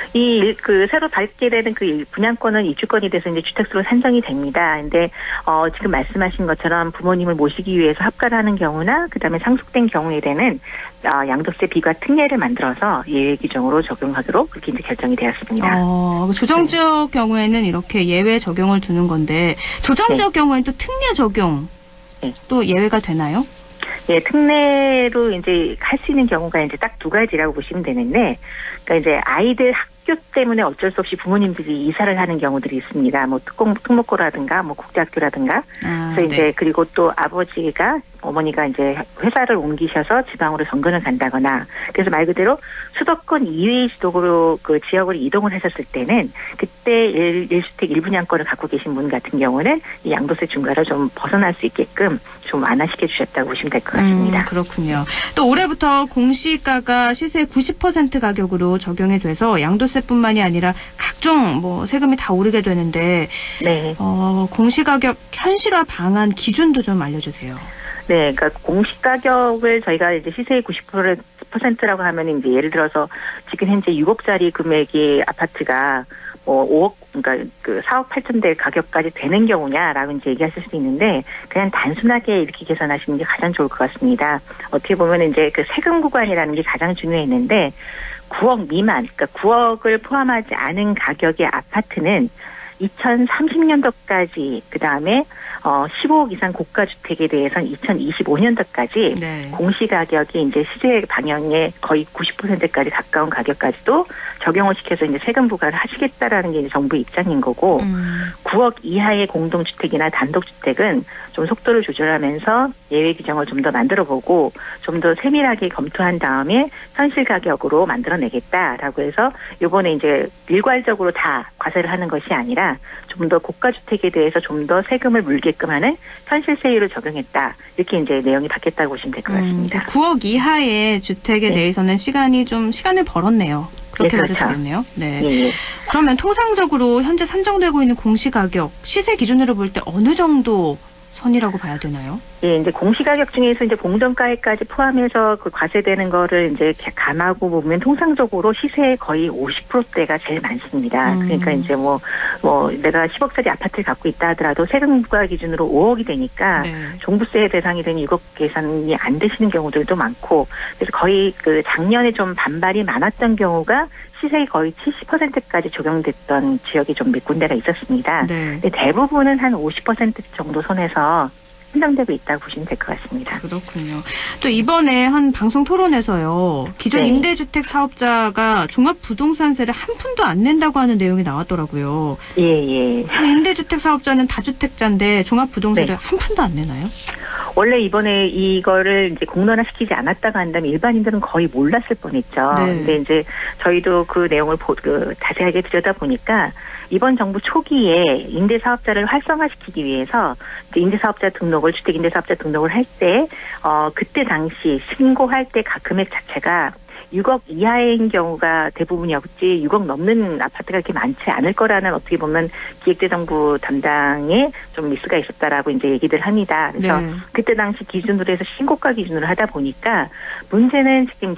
S13: 새로 받게 되는 분양권은 이주권이 돼서 이제 주택수로 산정이 됩니다. 근데, 지금 말씀하신 것처럼 부모님을 모시기 위해서 합가를 하는 경우나, 그 다음에 상속된 경우에는, 양도세 비과 특례를 만들어서 예외 규정으로 적용하도록 그렇게 이제 결정이 되었습니다.
S1: 조정지역 경우에는 이렇게 예외 적용을 두는 건데, 조정지역 경우에는 또 특례 적용, 또 예외가 되나요?
S13: 예, 특례로 이제 할 수 있는 경우가 이제 딱 두 가지라고 보시면 되는데, 그러니까 이제 아이들 학교 때문에 어쩔 수 없이 부모님들이 이사를 하는 경우들이 있습니다. 뭐 특목고라든가 뭐 국제학교라든가. 그래서 이제 그리고 또 어머니가 이제 회사를 옮기셔서 지방으로 정근을 간다거나. 그래서 말 그대로 수도권 이외의 지역으로 이동을 하셨을 때는 그때 1주택 1분양권을 갖고 계신 분 같은 경우는 이 양도세 중과를 좀 벗어날 수 있게끔 좀 완화시켜 주셨다고 보시면 될 것 같습니다.
S1: 그렇군요. 또 올해부터 공시가가 시세의 90% 가격으로 적용이 돼서 양도세뿐만이 아니라 각종 세금이 다 오르게 되는데 공시가격 현실화 방안 기준도 좀 알려주세요.
S13: 네, 그러니까 공시가격을 저희가 이제 시세의 90%라고 하면 이제 예를 들어서 지금 현재 6억짜리 금액의 아파트가 5억, 그러니까 4억 8천 대 가격까지 되는 경우냐라고 이제 얘기하실 수 있는데 그냥 단순하게 이렇게 계산하시는 게 가장 좋을 것 같습니다. 어떻게 보면 이제 세금 구간이라는 게 가장 중요했는데 9억 미만, 그러니까 9억을 포함하지 않은 가격의 아파트는 2030년도까지 그 다음에 15억 이상 고가주택에 대해서는 2025년도까지 공시가격이 이제 시세 방향의 거의 90%까지 가까운 가격까지도 적용을 시켜서 이제 세금 부과를 하시겠다라는 게 이제 정부의 입장인 거고 9억 이하의 공동주택이나 단독주택은 좀 속도를 조절하면서 예외 규정을 좀 더 만들어보고 좀 더 세밀하게 검토한 다음에 현실 가격으로 만들어내겠다라고 해서 이번에 이제 일괄적으로 다 과세를 하는 것이 아니라 좀 더 고가주택에 대해서 좀 더 세금을 물게끔 하는 현실세율을 적용했다. 이렇게 이제 내용이 바뀌었다고 보시면 될 것 같습니다.
S1: 9억 이하의 주택에 대해서는 시간을 벌었네요. 그렇게 봐도 되겠네요. 네. 그러면 통상적으로 현재 산정되고 있는 공시가격 시세 기준으로 볼 때 어느 정도 선이라고 봐야 되나요?
S13: 예, 이제 공시가격 중에서 이제 공정가액까지 포함해서 과세되는 거를 이제 감하고 보면 통상적으로 시세의 거의 50%대가 제일 많습니다. 그러니까 이제 내가 10억짜리 아파트를 갖고 있다 하더라도 세금 부과 기준으로 5억이 되니까 종부세 대상이 된 6억 계산이 안 되시는 경우들도 많고 그래서 거의 작년에 좀 반발이 많았던 경우가 시세의 거의 70%까지 적용됐던 지역이 좀 몇 군데가 있었습니다. 근데 대부분은 한 50% 정도 선에서 한정되고 있다고 보시면 될 것 같습니다.
S1: 그렇군요. 또 이번에 한 방송 토론에서요. 기존 임대주택 사업자가 종합부동산세를 한 푼도 안 낸다고 하는 내용이 나왔더라고요.
S13: 예.
S1: 임대주택 사업자는 다주택자인데 종합부동산세를 한 푼도 안 내나요?
S13: 원래 이번에 이거를 이제 공론화시키지 않았다고 한다면 일반인들은 거의 몰랐을 뻔했죠. 근데 이제 저희도 그 내용을 자세하게 들여다보니까 이번 정부 초기에 임대사업자를 활성화시키기 위해서 임대사업자 등록을 주택임대사업자 등록을 할 때 그때 당시 신고할 때 각 금액 자체가 6억 이하인 경우가 대부분이었지 6억 넘는 아파트가 그렇게 많지 않을 거라는 어떻게 보면 기획재정부 담당에 좀 미스가 있었다라고 이제 얘기들 합니다. 그래서 그때 당시 기준으로 해서 신고가 기준으로 하다 보니까 문제는 지금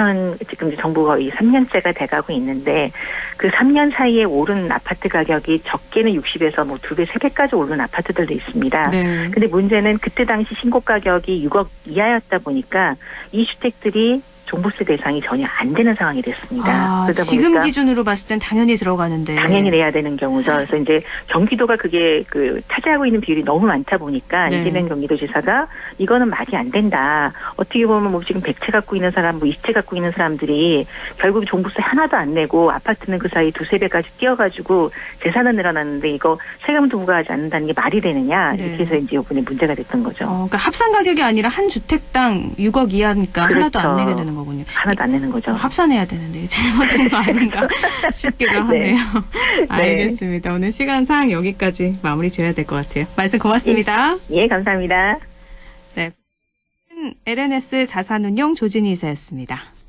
S13: 이제 정부가 거의 3년째가 돼가고 있는데 그 3년 사이에 오른 아파트 가격이 적게는 60에서 2배, 3배까지 오른 아파트들도 있습니다. 근데 문제는 그때 당시 신고 가격이 6억 이하였다 보니까 이 주택들이 종부세 대상이 전혀 안 되는 상황이 됐습니다. 그러다
S1: 지금
S13: 보니까
S1: 기준으로 봤을 땐 당연히 들어가는데.
S13: 당연히 내야 되는 경우죠. 그래서 이제 경기도가 그게 차지하고 있는 비율이 너무 많다 보니까 이재명 경기도지사가 이거는 말이 안 된다. 어떻게 보면 지금 100채 갖고 있는 사람, 20채 갖고 있는 사람들이 결국 종부세 하나도 안 내고 아파트는 그 사이 2-3배까지 뛰어가지고 재산은 늘어났는데 이거 세금도 부과하지 않는다는 게 말이 되느냐. 이렇게 해서 이제 이번에 문제가 됐던 거죠.
S1: 그러니까 합산 가격이 아니라 한 주택당 6억 이하니까 하나도 안 내게 되는 거군요. 거군요.
S13: 하나도 안 내는 거죠.
S1: 합산해야 되는데 잘못된 거 아닌가 싶기도 하네요.
S13: 네.
S1: 알겠습니다. 오늘 시간상 여기까지 마무리 지어야 될 것 같아요. 말씀 고맙습니다.
S13: 예, 감사합니다.
S1: 네, LNS 자산운용 조진희 이사였습니다.